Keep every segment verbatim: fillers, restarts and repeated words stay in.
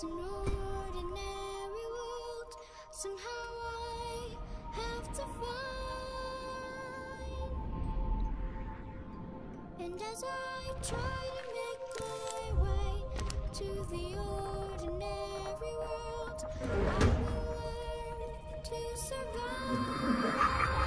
an ordinary world. Somehow I have to find. And as I try to make my way to the ordinary world, I will learn to survive.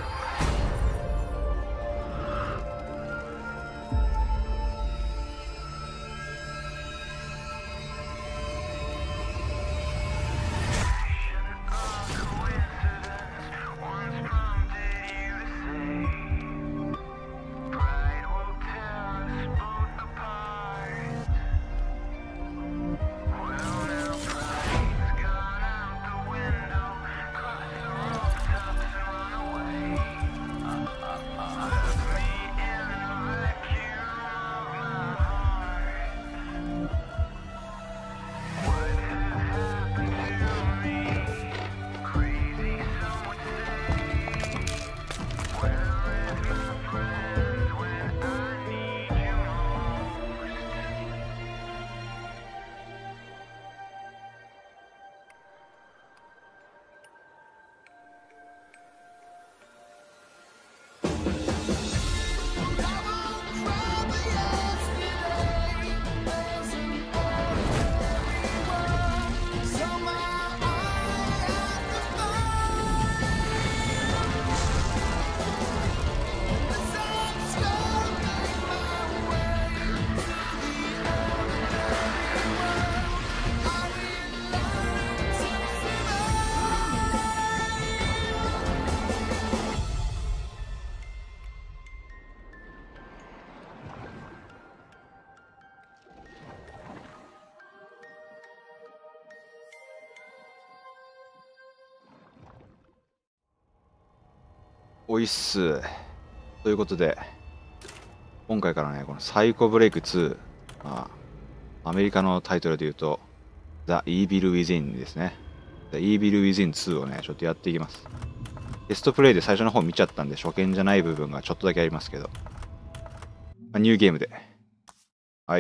おいっす。ということで、今回からね、このサイコブレイクツー、まあ、アメリカのタイトルで言うと、The Evil Within ですね。The Evil Within ツーをね、ちょっとやっていきます。テストプレイで最初の方見ちゃったんで、初見じゃない部分がちょっとだけありますけど、まあ、ニューゲームで。はい。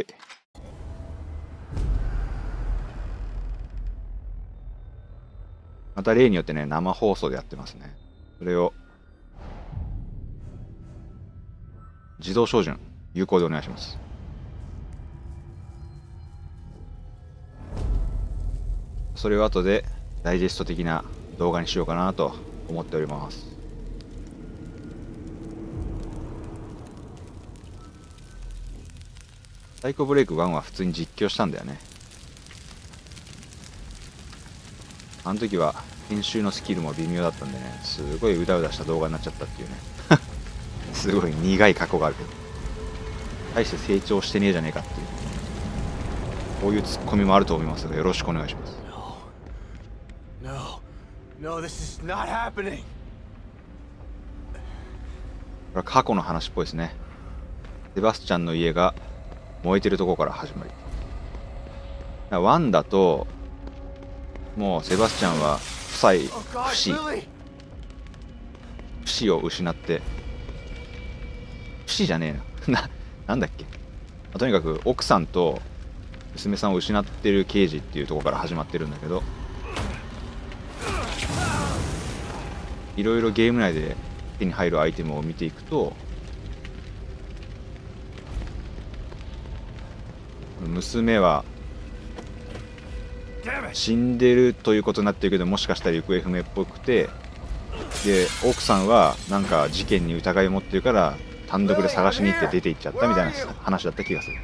また例によってね、生放送でやってますね。それを、自動照準、有効でお願いします。それを後でダイジェスト的な動画にしようかなと思っております。サイコブレイクワンは普通に実況したんだよね。あの時は編集のスキルも微妙だったんでね、すごいうだうだした動画になっちゃったっていうね。すごい苦い過去があるけど、大して成長してねえじゃねえかっていう、こういうツッコミもあると思いますが、よろしくお願いします。 No, no, this is not happening. これは過去の話っぽいですね。セバスチャンの家が燃えてるところから始まり、ワンだともうセバスチャンは夫妻不死不死を失って、不死じゃねえなな、なんだっけ、とにかく奥さんと娘さんを失ってる刑事っていうところから始まってるんだけど、いろいろゲーム内で手に入るアイテムを見ていくと、娘は死んでるということになってるけど、もしかしたら行方不明っぽくて、で奥さんはなんか事件に疑いを持ってるから単独で探しに行って出て行っちゃったみたいな話だった気がする。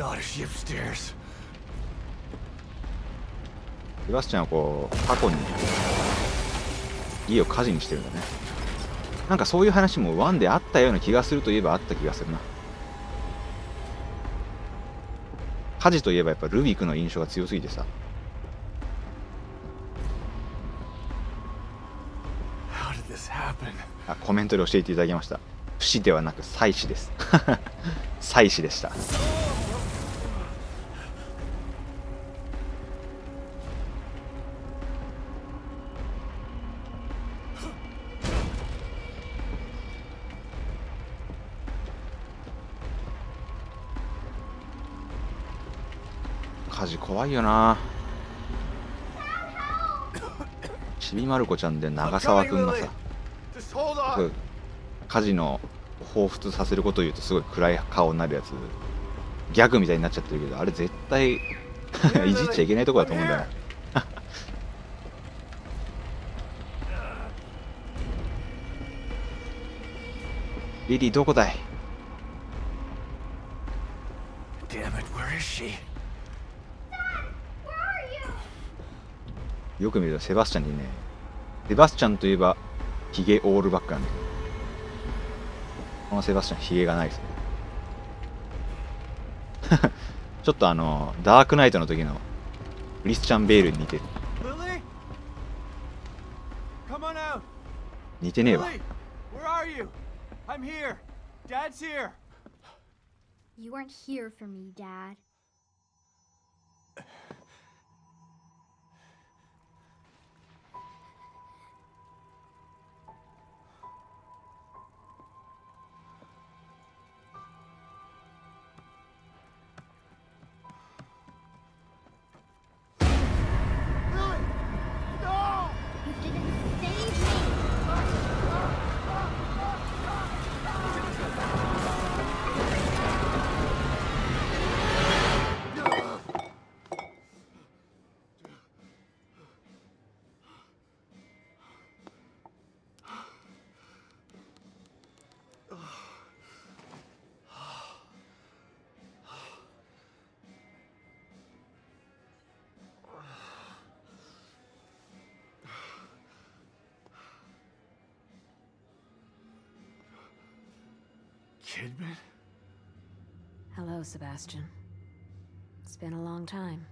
セバスチャンはこう過去に家を火事にしてるんだね。なんかそういう話もワンであったような気がするといえばあった気がするな。火事といえばやっぱルビックの印象が強すぎてさ。あ、コメントで教えていただきました。不死ではなく祭死です。祭死でした。火事怖いよな。 ちびまる子ちゃんで長澤くんがさ、 Just hold こ on. う火事の彷彿させることを言うとすごい暗い顔になるやつ、ギャグみたいになっちゃってるけど、あれ絶対いじっちゃいけないとこだと思うんだよ。リリーどこだい？ Damn it, where is she? よく見るとセバスチャンにね、セバスチャンといえばヒゲオールバックなんだけど、このセバスチャンヒゲがないですね。ちょっとあのダークナイトの時のクリスチャン・ベールに似てる。 Lily? Come on out. 似てねえわ。 Lily, where are you? I'm here. Dad's here. You weren't here for me, Dad. Lily! No! You didn't save me! Kidman? Hello, Sebastian. It's been a long time.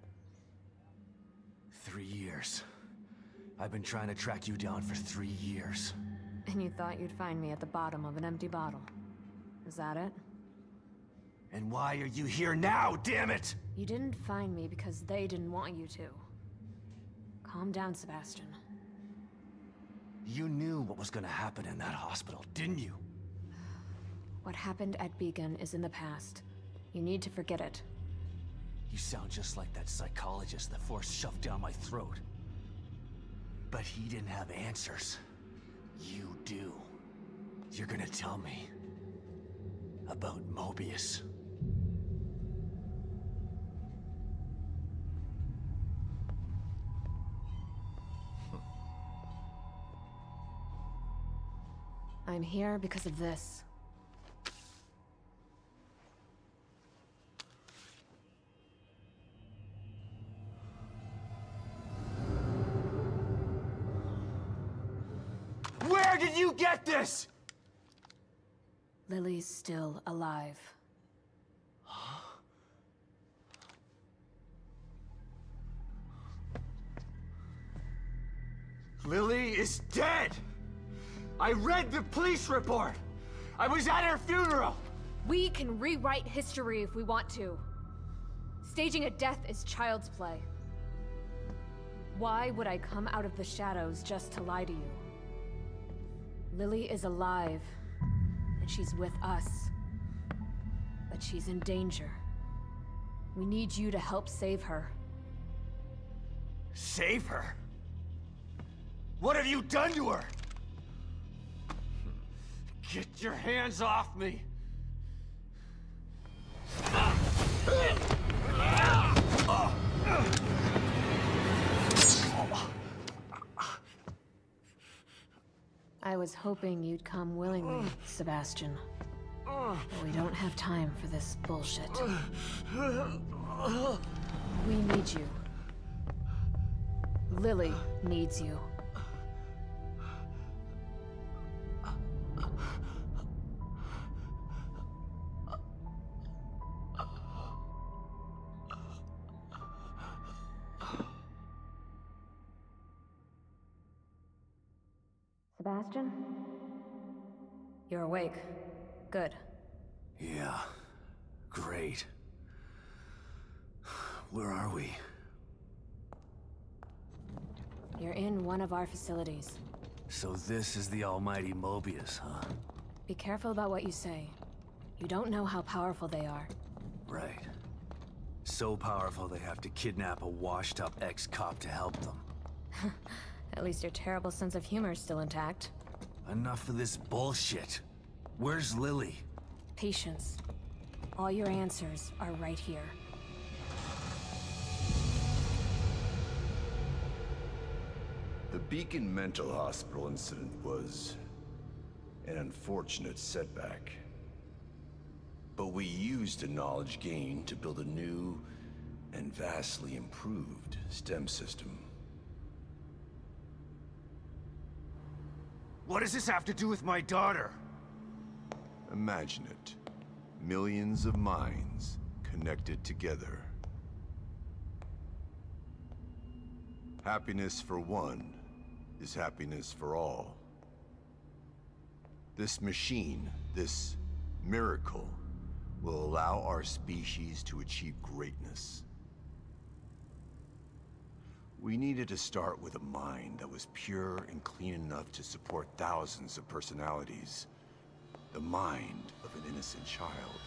Three years. I've been trying to track you down for three years. And you thought you'd find me at the bottom of an empty bottle. Is that it? And why are you here now, damn it? You didn't find me because they didn't want you to. Calm down, Sebastian. You knew what was gonna happen in that hospital, didn't you? What happened at Beacon is in the past. You need to forget it. You sound just like that psychologist the Force shoved down my throat. But he didn't have answers. You do. You're gonna tell me about Mobius. I'm here because of this. Where did you get this? Lily's still alive. Lily is dead! I read the police report! I was at her funeral! We can rewrite history if we want to. Staging a death is child's play. Why would I come out of the shadows just to lie to you? Lily is alive, and she's with us. But she's in danger. We need you to help save her. Save her? What have you done to her? Get your hands off me! I was hoping you'd come willingly, Sebastian. But we don't have time for this bullshit. We need you. Lily needs you. Sebastian? You're awake. Good. Yeah, great. Where are we? You're in one of our facilities. So this is the almighty Mobius, huh? Be careful about what you say. You don't know how powerful they are. Right. So powerful they have to kidnap a washed-up ex-cop to help them. At least your terrible sense of humor is still intact. Enough of this bullshit. Where's Lily? Patience. All your answers are right here. The Beacon Mental Hospital incident was an unfortunate setback. But we used the knowledge gained to build a new and vastly improved STEM system. What does this have to do with my daughter? Imagine it. Millions of minds connected together. Happiness for one is happiness for all. This machine, this miracle, will allow our species to achieve greatness. We needed to start with a mind that was pure and clean enough to support thousands of personalities. The mind of an innocent child.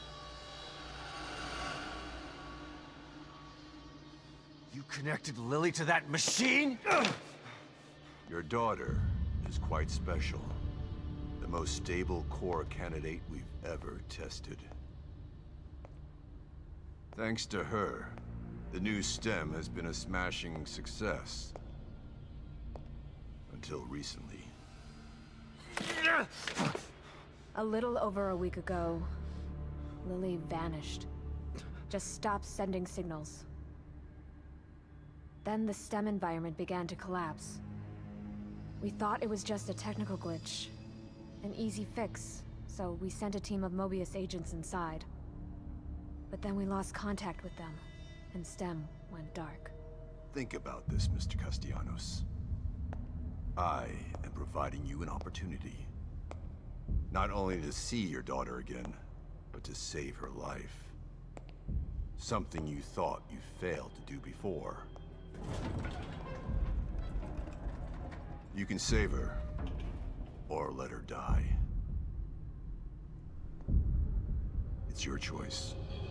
You connected Lily to that machine? Your daughter is quite special. The most stable core candidate we've ever tested. Thanks to her, the new STEM has been a smashing success. Until recently. A little over a week ago, Lily vanished. Just stopped sending signals. Then the STEM environment began to collapse. We thought it was just a technical glitch. An easy fix, so we sent a team of Mobius agents inside. But then we lost contact with them, and STEM went dark. Think about this, Mister Castellanos. I am providing you an opportunity. Not only to see your daughter again, but to save her life. Something you thought you failed to do before. You can save her, or let her die. It's your choice.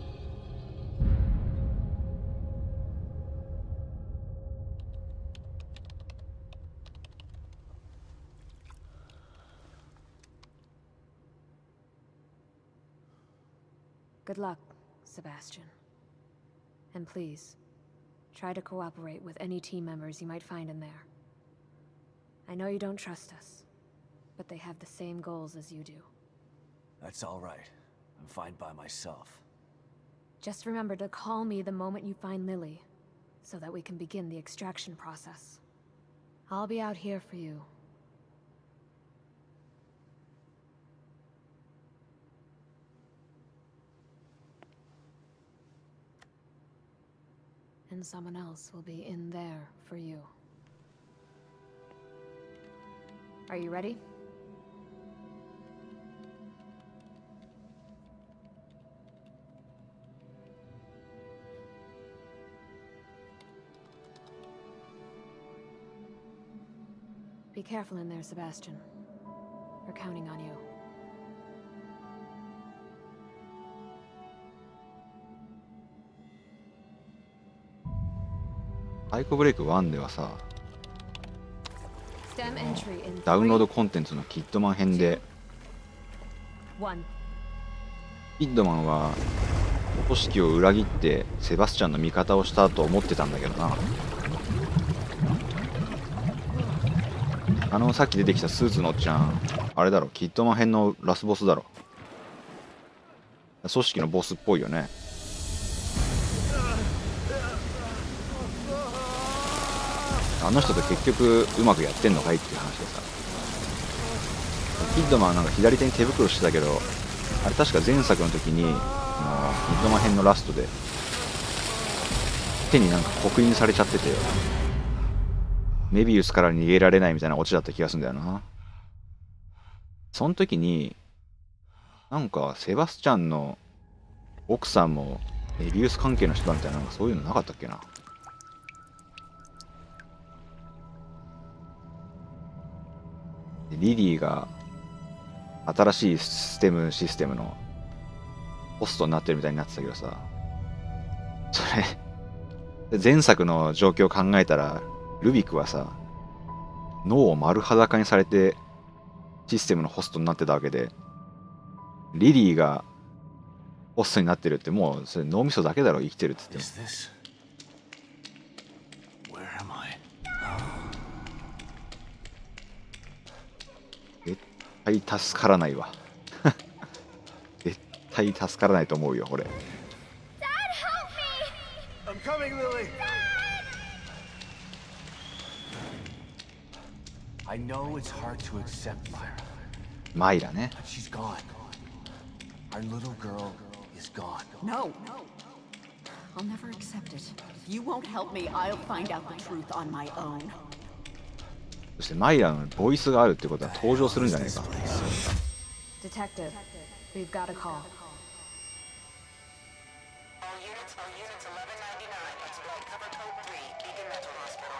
Good luck, Sebastian. And please, try to cooperate with any team members you might find in there. I know you don't trust us, but they have the same goals as you do. That's all right. I'm fine by myself. Just remember to call me the moment you find Lily, so that we can begin the extraction process. I'll be out here for you. And someone else will be in there for you. Are you ready? Be careful in there, Sebastian. We're counting on you. サイコブレイクワンではさ、 STEM entry in ダウンロード three, コンテンツのキッドマン編で、 one. キッドマンは組織を裏切ってセバスチャンの味方をしたと思ってたんだけどな。あのさっき出てきたスーツのおっちゃん、あれだろ、キッドマン編のラスボスだろ。組織のボスっぽいよね。あの人と結局うまくやってんのかいっていう話でさ、キッドマンなんか左手に手袋してたけど、あれ確か前作の時にあのキッドマン編のラストで手になんか刻印されちゃってて、メビウスから逃げられないみたいなオチだった気がするんだよな。その時になんかセバスチャンの奥さんもメビウス関係の人だみたいな、なんかそういうのなかったっけな。リリーが新しいステムシステムのホストになってるみたいになってたけどさ、それ前作の状況を考えたらルビックはさ、 脳を丸裸にされてシステムのホストになってたわけで、リリーがホストになってるってもうそれ脳みそだけだろ、生きてるっつっても。 Is this? Where am I? 絶対助からないわ絶対助からないと思うよこれ。 I'm coming, Lily. I know it's hard to accept, Myra, マイラね。 but she's gone. Our little girl is gone. No. I'll never accept it. If you won't help me, I'll find out the truth on my own. そしてマイラのボイスがあるってことは登場するんじゃないか。 Detective, we've got a call. All units, all units, eleven ninety-nine. Exploit cover code three, Beacon Mental Hospital.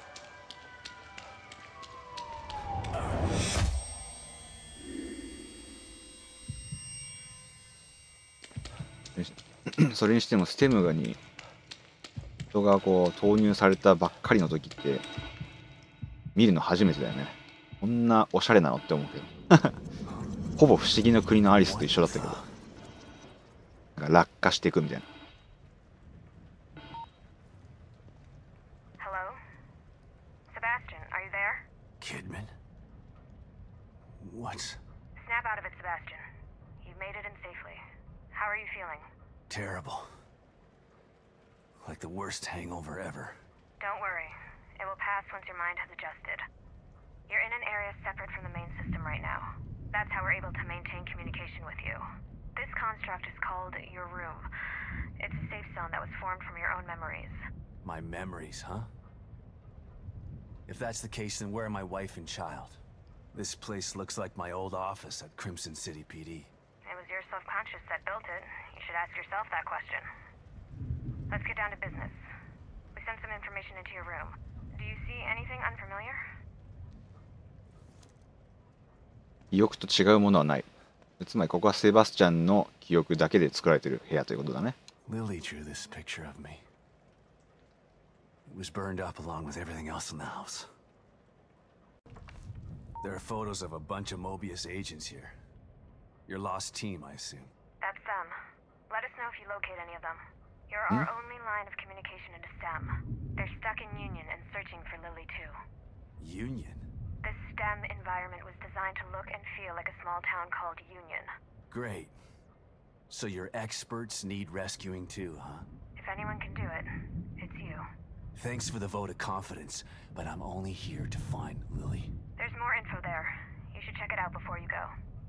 それにしてもステムガに人がこう投入されたばっかりの時って見るの初めてだよね。こんなおしゃれなのって思うけどほぼ不思議の国のアリスと一緒だったけど、なんか落下していくみたいな。 Hello? Sebastian, are you there? Kidman? What's Snap out of it, Sebastian. You've made it in safely. How are you feeling? terrible? Like the worst hangover ever. Don't worry. It will pass once your mind has adjusted. You're in an area separate from the main system right now. That's how we're able to maintain communication with you. This construct is called your room. It's a safe zone that was formed from your own memories. My memories, huh? If that's the case, then where are my wife and child? This place looks like my old office at Crimson City P D. It was your subconscious that built it. You should ask yourself that question. Let's get down to business. We sent some information into your room. Do you see anything unfamiliar? 記憶と違うものはない。つまりここはセバスチャンの記憶だけで作られている部屋ということだね。 Lily drew this picture of me. It was burned up along with everything else in the house. There are photos of a bunch of Mobius agents here. Your lost team, I assume. That's them. Let us know if you locate any of them. You're our only line of communication into STEM. They're stuck in Union and searching for Lily too. Union? This STEM environment was designed to look and feel like a small town called Union. Great. So your experts need rescuing too, huh? If anyone can do it, it's you. Thanks for the vote of confidence, but I'm only here to find Lily. There's more info there. You should check it out before you go.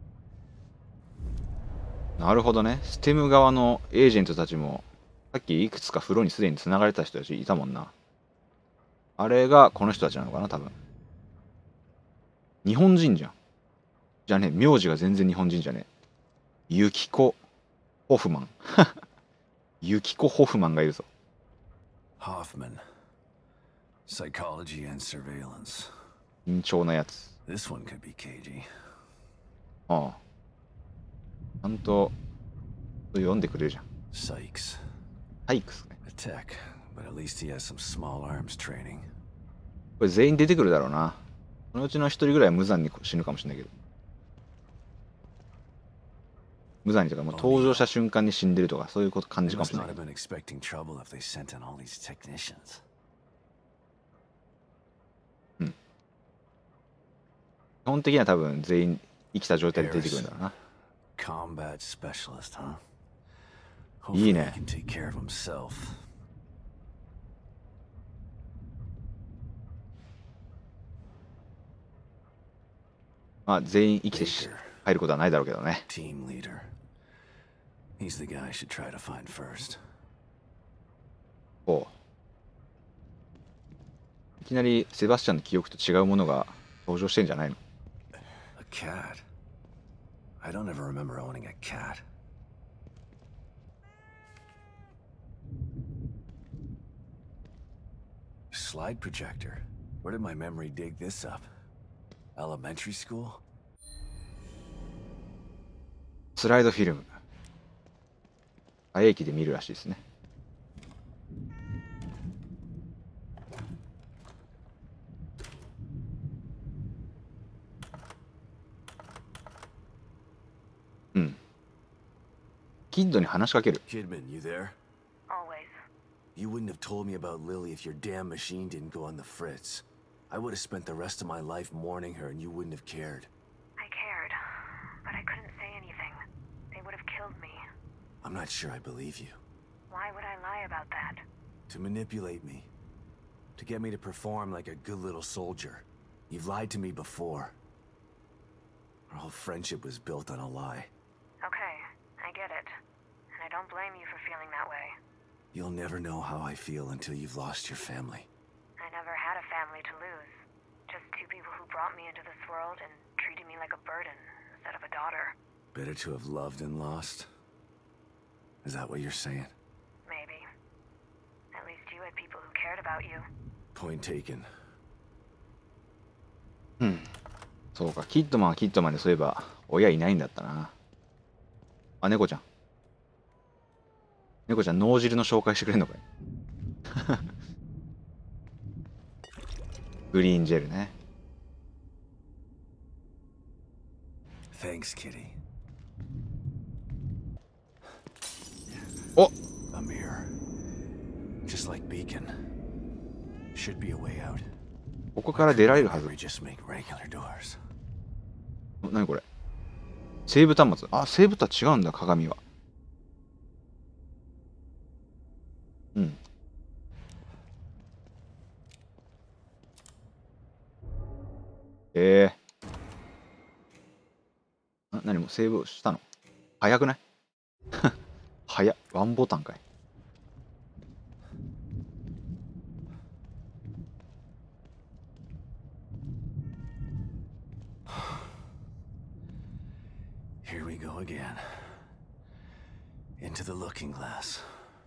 なるほどね。ステム側のエージェントたちもさっきいくつか風呂にすでに繋がれた人たちいたもんな。あれがこの人たちなのかな、多分。日本人じゃん。じゃあね、名字が全然日本人じゃねえ。ユキコ・ホフマン。ユキコ・ホフマンがいるぞ。 Hoffman. Psychology and surveillance. 緊張なやつ。 This one could be cagey. ああ。ちゃんと読んでくれるじゃん。 Sykes. サイクスね。 A tech, but at least he has some small arms training. これ全員出てくるだろうな。そのうちの一人ぐらいは無残に死ぬかもしれないけど。無残にというかもう登場した瞬間に死んでるとかそういうこと感 They じかもし must れな not い have been expecting trouble if they sent in all these technicians. 基本的には多分全員生きた状態で出てくるんだろうな。 Combat specialist, huh? いい Hopefully ね。 he can take care of himself. まあ全員生きてし Baker, 入ることはないだろうけどね。 team leader. He's the guy I should try to find first. おういきなりセバスチャンの記憶と違うものが登場してんじゃないの？ A cat? I don't ever remember owning a cat. Slide projector. Where did my memory dig this up? Elementary school? スライドフィルム。あえ駅で見るらしいですね。 キッドに話しかける。 Kidman, you there? Always. You wouldn't have told me about Lily if your damn machine didn't go on the fritz. I would have spent the rest of my life mourning her and you wouldn't have cared. I cared, but I couldn't say anything. They would have killed me. I'm not sure I believe you. Why would I lie about that? To manipulate me. To get me to perform like a good little soldier. You've lied to me before. Our whole friendship was built on a lie. Okay, I get it. And I don't blame you for feeling that way. You'll never know how I feel until you've lost your family. I never had a family to lose. Just two people who brought me into this world and treated me like a burden instead of a daughter. Better to have loved and lost? Is that what you're saying? Maybe. At least you had people who cared about you. Point taken. うん。そうか、キッドマンはキッドマンでそういえば親いないんだったな。あ、猫ちゃん。猫ちゃん脳汁の紹介してくれんのかい。グリーンジェルね。 Thanks, Kitty. お A mirror. Just like Beacon. Should be a way out. ここから出られるはず。 We just make regular doors. 何これ、セーブ端末。あ、セーブとは違うんだ、鏡は。うん。ええー。何もセーブしたの早くない？早っ。ワンボタンかい。 Here we go again. Into the looking glass.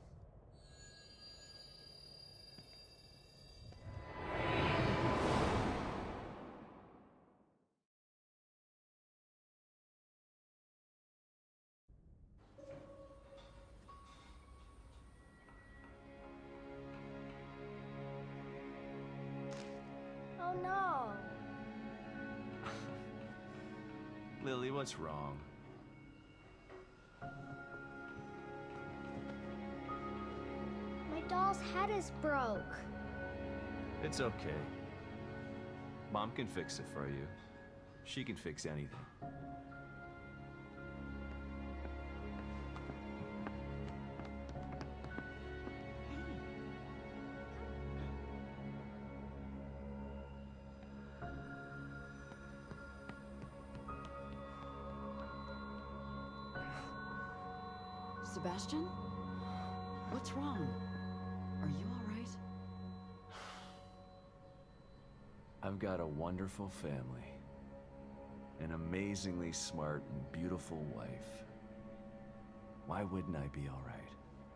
Oh no. Lily, what's wrong? My doll's head is broke. It's okay. Mom can fix it for you. She can fix anything. Sebastian? What's wrong? Are you all right? I've got a wonderful family. An amazingly smart and beautiful wife. Why wouldn't I be all right?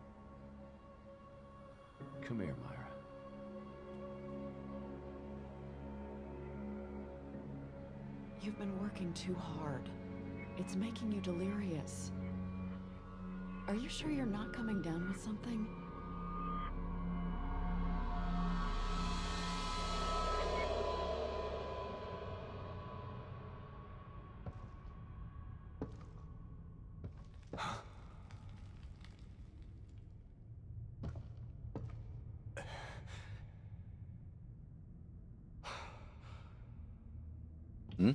Come here, Myra. You've been working too hard. It's making you delirious. Are you sure you're not coming down with something? Hmm?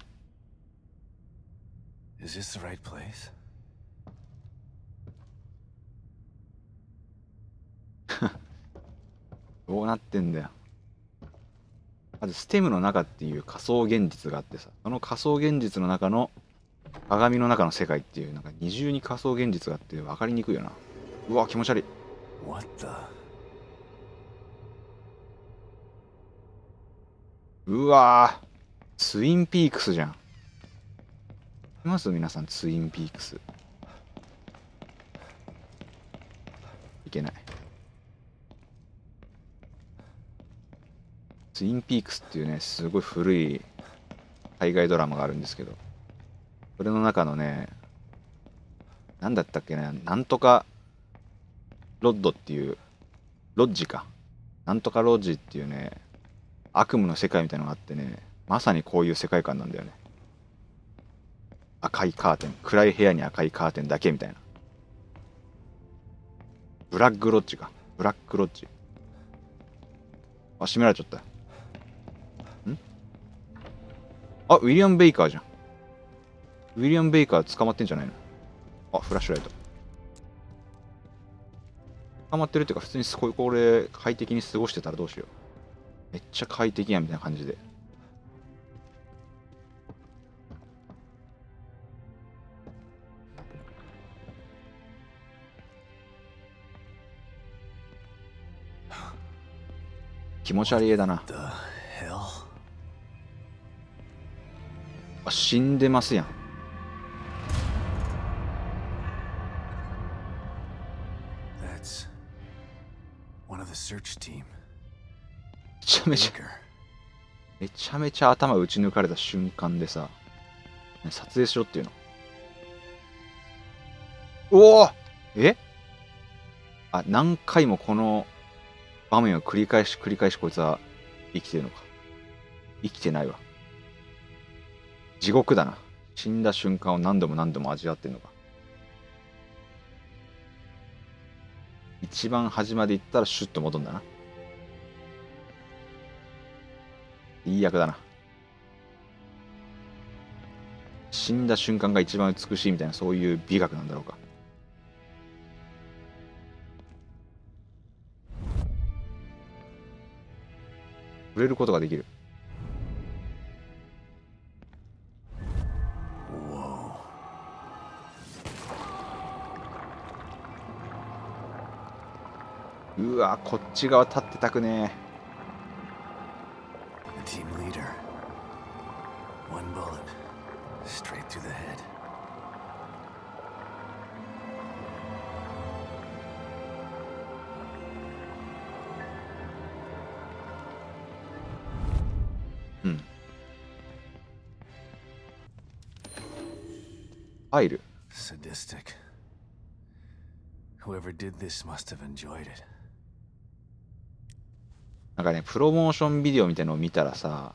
Is this the right place? どうなってんだよ。まずステムの中っていう仮想現実があってさ、その仮想現実の中の鏡の中の世界っていう、なんか二重に仮想現実があって分かりにくいよな。うわ、気持ち悪い。 What the? うわー、ツインピークスじゃん。います皆さん、ツインピークス。いけない。ツインピークスっていうね、すごい古い海外ドラマがあるんですけど、それの中のね、なんだったっけね、なんとかロッドっていう、ロッジか。なんとかロッジっていうね、悪夢の世界みたいなのがあってね、まさにこういう世界観なんだよね。赤いカーテン、暗い部屋に赤いカーテンだけみたいな。 ブラックロッジか。ブラックロッジ。あ、閉められちゃった。んあ、ウィリアム・ベイカーじゃん。ウィリアム・ベイカー捕まってんじゃないの？あ、フラッシュライト。捕まってるっていうか、普通にここれ快適に過ごしてたらどうしよう。めっちゃ快適やんみたいな感じで。気持ち悪い絵だな。 The hell? あ、死んでますやん。 That's one of the search team. めちゃめちゃ Baker. めちゃめちゃ頭打ち抜かれた瞬間でさ、ね、撮影しろっていうの。おお、えあ、何回もこの場面を繰り返し繰り返しこいつは生きてるのか。生きてないわ。地獄だな。死んだ瞬間を何度も何度も味わってるのか。一番端まで行ったらシュッと戻るんだな。いい役だな。死んだ瞬間が一番美しいみたいな、そういう美学なんだろうか。触れることができる。うわ、こっち側立ってたくねえ。 The team leader. One bullet. Straight through the head. うん。入る。 Sadistic. Whoever did this must have enjoyed it. なんかね、プロモーションビデオみたいのを見たらさ、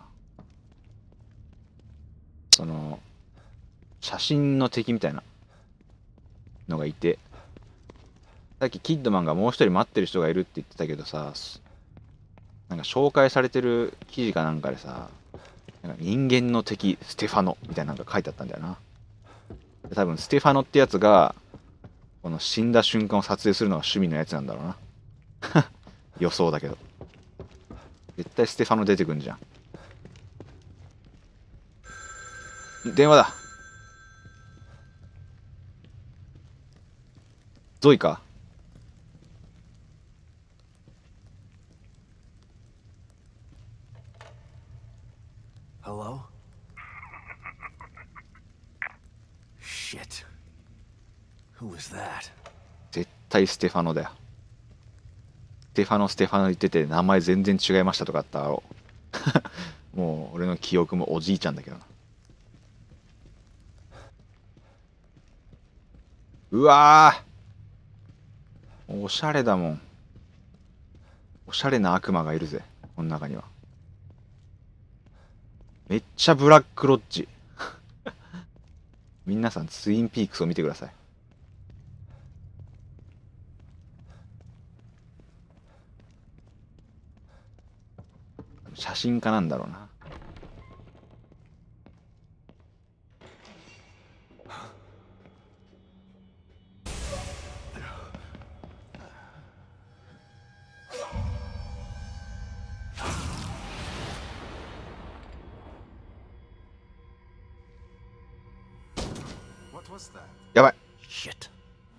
その、写真の敵みたいなのがいて、さっきキッドマンがもう一人待ってる人がいるって言ってたけどさ、なんか紹介されてる記事かなんかでさ、なんか人間の敵ステファノみたいなのが書いてあったんだよな。で多分ステファノってやつが、この死んだ瞬間を撮影するのが趣味のやつなんだろうな。予想だけど。絶対ステファノ出てくんじゃん。電話だ。ゾイか。 Hello? Shit. Who was that? 絶対ステファノだよ。ステファノステファノ言ってて名前全然違いましたとかあったろう。もう俺の記憶もおじいちゃんだけどな。うわー、おしゃれだもん。おしゃれな悪魔がいるぜ、この中には。めっちゃブラックロッジ。皆さんツインピークスを見てください。写真家なんだろうな。やばい。 Shit.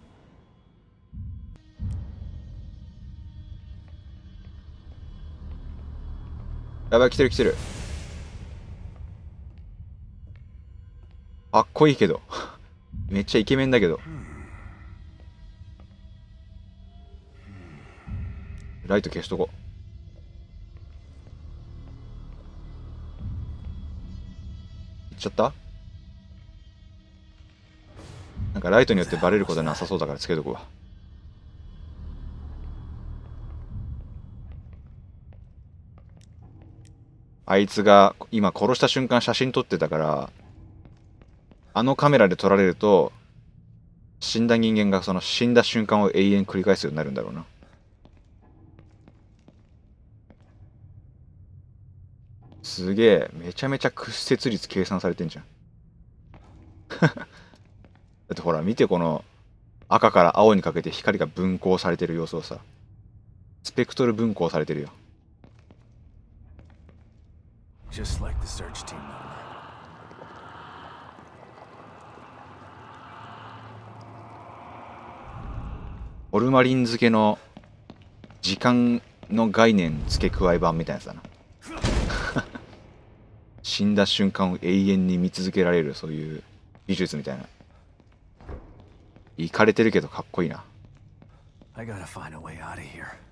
やばい、来てる来てる。かっこいいけど。めっちゃイケメンだけど。ライト消しとこう。行っちゃった？なんかライトによってバレることなさそうだからつけとくわ。あいつが今殺した瞬間写真撮ってたから、あのカメラで撮られると死んだ人間がその死んだ瞬間を永遠繰り返すようになるんだろうな。すげえ、めちゃめちゃ屈折率計算されてんじゃん。だってほら見て、この赤から青にかけて光が分光されてる様子をさ、スペクトル分光されてるよ。 Just like the search team member. ホルマリン漬けの時間の概念付け加え版みたいなやつだな。死んだ瞬間を永遠に見続けられる、そういう技術みたいな。イカれてるけどかっこいいな。 I gotta find a way out of here.